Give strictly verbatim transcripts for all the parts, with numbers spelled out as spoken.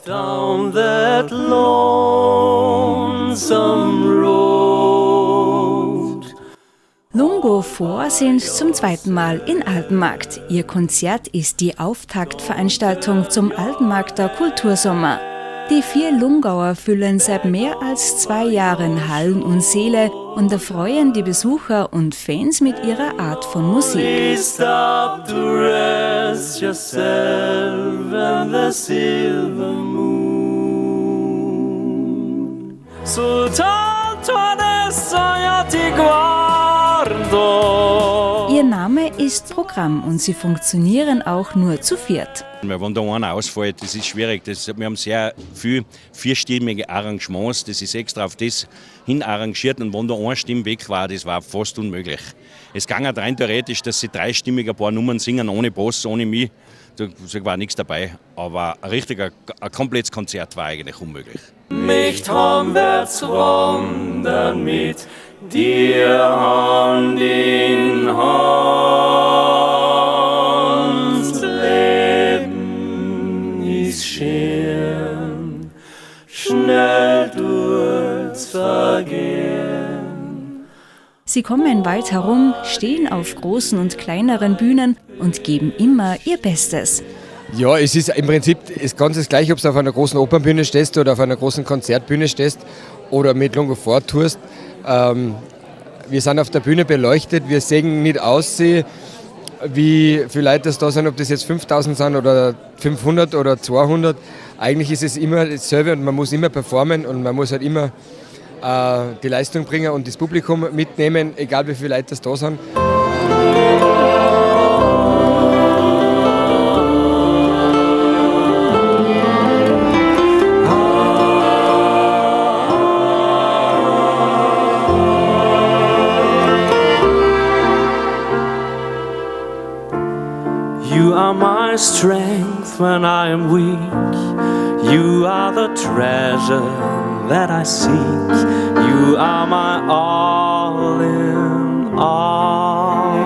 Down that lonesome road. Lungo Four sind zum zweiten Mal in Altenmarkt. Ihr Konzert ist die Auftaktveranstaltung zum Altenmarkter Kultursommer. Die vier Lungauer füllen seit mehr als zwei Jahren Hallen und Säle und erfreuen die Besucher und Fans mit ihrer Art von Musik. Stop to rest yourself and the silver moon. Soltanto adesso io ti guardo. Ihr Name ist Programm und sie funktionieren auch nur zu viert. Wenn da einer ausfällt, das ist schwierig. Das, wir haben sehr viele vierstimmige Arrangements, das ist extra auf das hin arrangiert. Und wenn da eine Stimme weg war, das war fast unmöglich. Es ging auch rein theoretisch, dass sie dreistimmig ein paar Nummern singen, ohne Boss, ohne mich. Da war nichts dabei. Aber ein richtiger, ein komplettes Konzert war eigentlich unmöglich. Mich heimwärts wandern mit dir Hand in Hand. Leben ist schön, schnell durchs Vergehen. Sie kommen weit herum, stehen auf großen und kleineren Bühnen und geben immer ihr Bestes. Ja, es ist im Prinzip ist ganz das Gleiche, ob du auf einer großen Opernbühne stehst oder auf einer großen Konzertbühne stehst oder mit Lungo Four tourst. Ähm, wir sind auf der Bühne beleuchtet, wir sehen nicht aus, wie viele Leute das da sind, ob das jetzt fünftausend sind oder fünfhundert oder zweihundert. Eigentlich ist es immer dasselbe und man muss immer performen und man muss halt immer äh, die Leistung bringen und das Publikum mitnehmen, egal wie viele Leute das da sind. You are my strength when I am weak. You are the treasure that I seek. You are my all in all.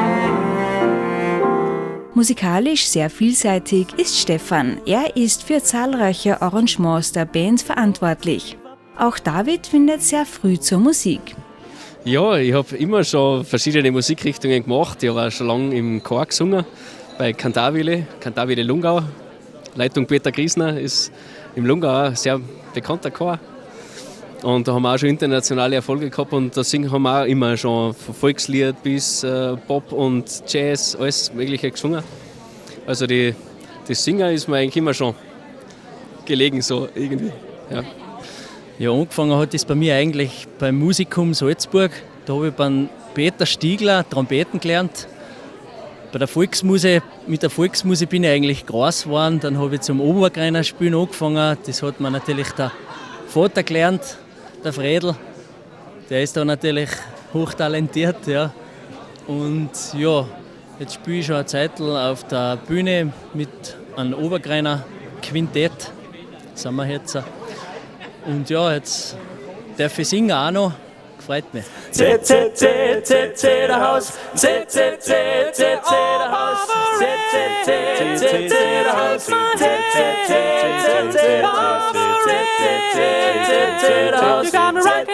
Musikalisch sehr vielseitig ist Stefan. Er ist für zahlreiche Arrangements der Band verantwortlich. Auch David findet sehr früh zur Musik. Ja, ich habe immer schon verschiedene Musikrichtungen gemacht. Ich habe auch schon lange im Chor gesungen, bei Cantabile, Cantabile Lungau. Leitung Peter Griesner ist im Lungau ein sehr bekannter Chor. Und da haben wir auch schon internationale Erfolge gehabt und da singen haben wir auch immer schon von Volkslied bis äh, Pop und Jazz, alles Mögliche gesungen. Also die, das Singen ist mir eigentlich immer schon gelegen, so irgendwie. Ja. Ja, angefangen hat es bei mir eigentlich beim Musikum Salzburg. Da habe ich beim Peter Stiegler Trompeten gelernt. Bei der Volksmusik, mit der Volksmusik bin ich eigentlich groß geworden. Dann habe ich zum Obergreiner Spielen angefangen. Das hat mir natürlich der Vater gelernt, der Fredel. Der ist da natürlich hochtalentiert. Ja. Und ja, jetzt spiele ich schon eine Zeit auf der Bühne mit einem Obergreiner Quintett. Sind wir jetzt. Und ja, jetzt darf ich singen auch noch. Freut mich. Z Z Z Z Z der Haus, Z Z Z Z Z der Haus, Z Z Z Z Z der Haus, Z Z Z Z Z der Haus, Z Z Z Z der Haus, Z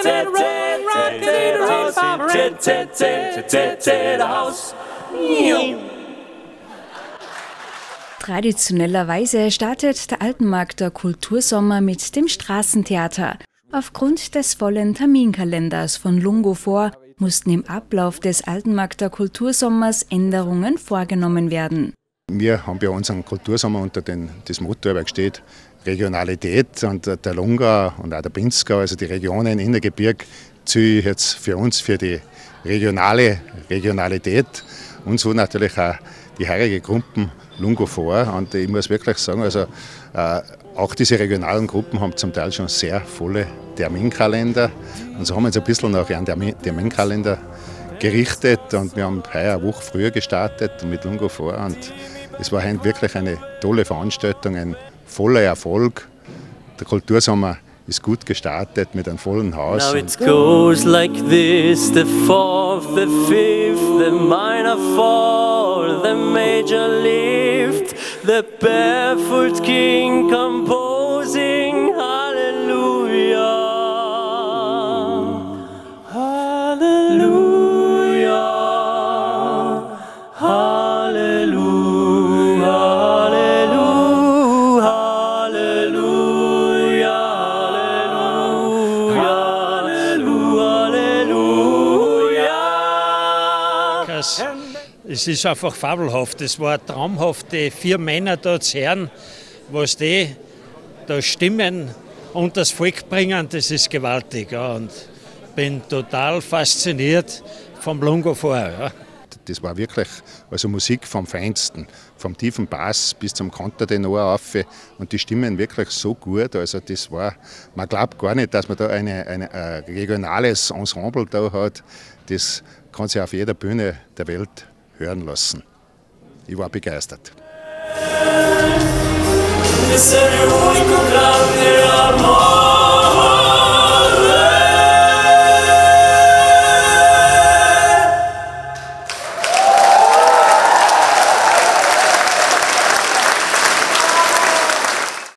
Z Z Z der Haus. Traditionellerweise startet der Altenmarkter Kultursommer mit dem Straßentheater. Aufgrund des vollen Terminkalenders von Lungo Four mussten im Ablauf des Altenmarkter Kultursommers Änderungen vorgenommen werden. Wir haben bei uns einen Kultursommer unter den, das Motto steht Regionalität und der Lungau und auch der Pinzgau, also die Regionen in der Gebirg, zähle ich jetzt für uns für die regionale Regionalität und so natürlich auch die heurige Gruppen Lungo Four. Und ich muss wirklich sagen, also äh, auch diese regionalen Gruppen haben zum Teil schon sehr volle Terminkalender. Und so haben wir uns ein bisschen nach einem Terminkalender gerichtet. Und wir haben heuer eine Woche früher gestartet mit Lungo Four. Und es war wirklich eine tolle Veranstaltung, ein voller Erfolg. Der Kultursommer ist gut gestartet mit einem vollen Haus. Now it goes like this, the fourth, the fifth, the minor fall, the major lift, the barefoot king composed Das ist einfach fabelhaft. Das war traumhaft, die vier Männer da zu hören, was die da stimmen und das Volk bringen, das ist gewaltig. Ja. Und bin total fasziniert vom Lungo-Chor. Ja. Das war wirklich also Musik vom Feinsten, vom tiefen Bass bis zum Kontertenor auf und die Stimmen wirklich so gut. Also das war, man glaubt gar nicht, dass man da eine, eine, ein regionales Ensemble da hat. Das kann sich auf jeder Bühne der Welt hören lassen. Ich war begeistert.